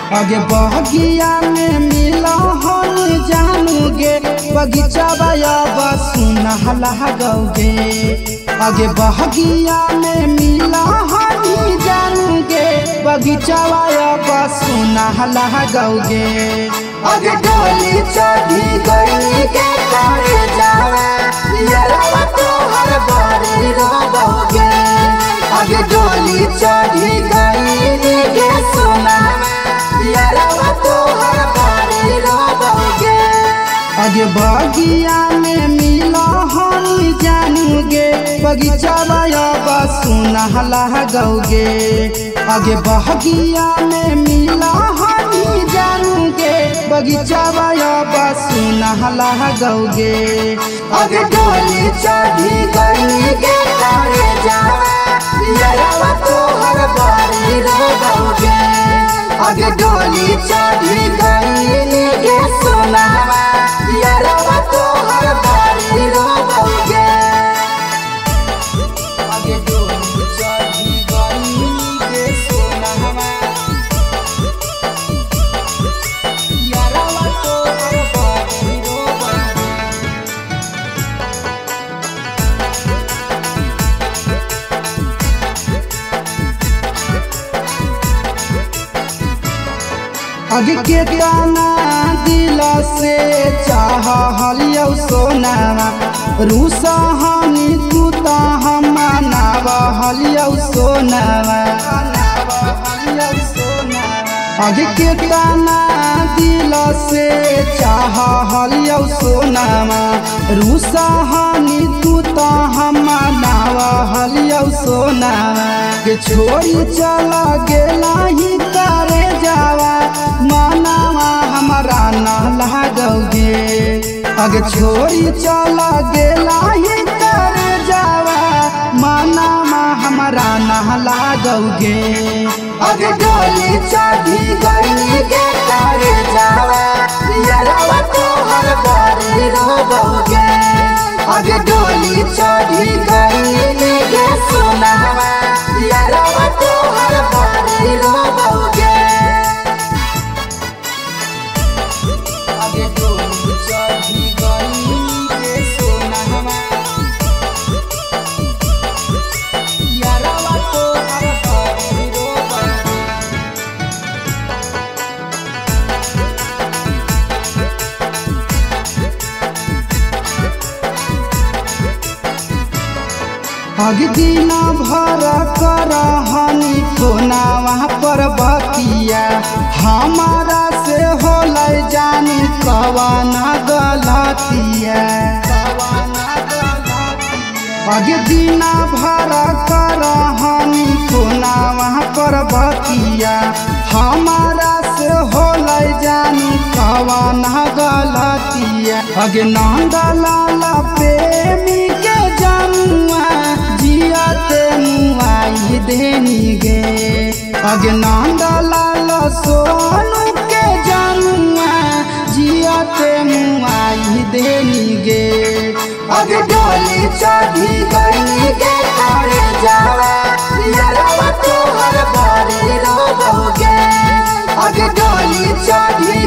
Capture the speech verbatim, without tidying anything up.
आगे बगिया में मिला हम जानूगे बगीचा सुना लगाओगे। आगे बगिया में मिला हम जानूगे बगीचा सुना लगाओगे। आगे डोली चढ़ी गई के तारे जावे यारवा तोहर बारी रोगे। आगे डोली चढ़ी गई के सोना यारवा तोहर बारी रोगे। आगे बगिया में मिला हम जानूगे बगीचा सुना लगाओगे। आगे बगिया में मिला हम जानूगे बगीचा सुना लगाओगे। आगे डोली चढ़ी गई के तारे जावे यारवा तोहर बारी रोगे। आगे डोली चढ़ी गई के सोना यारवा तोहर बारी रोगे। आगे डोली चढ़ी गई के सोना यारवा तोहर बारी रोगे। आगे के गाना दिल से चाह हलियो सोना रूसा हानि तूता हम मनावा हलियो सोना। आगे के गाना दिल से चाह हलियो सोना रूसा हानि तूता हम मनावा हलियो सोना। के छोड़ी चला गेला ही तारे जावा मानावा हमारा ना लगाओगे। आगे छोड़ी चला गेला ही तारे जावा मानावा हमारा ना लगाओगे। आगे डोली चढ़ी गई के तारे जावा यारवा तोहर बारी रोगे। आगे डोली चढ़ी गई के सोना यारवा तोहर बारी रोगे। आगे डोली चढ़ी गई के सोना यारवा तोहर बारी रोगे। आगे दिन भर कर हनी कोना वहाँ पर बतिया हमारा से होल जानी कवाना गलतिया। आगे दिन भर कर हनी कोना वहाँ पर बतिया हमारा से होल जानी कवाना गलतिया। आगे नंदा लाला प्रेमी के जमुआ जियाते मुआई देनी गे। आगे नंदा लाला सोनू के जमुआ जियाते मुआई देनी गे। आगे डोली चढ़ी गई के तारे जावे यारवा तोहर बारी रोगे। आगे डोली चढ़ी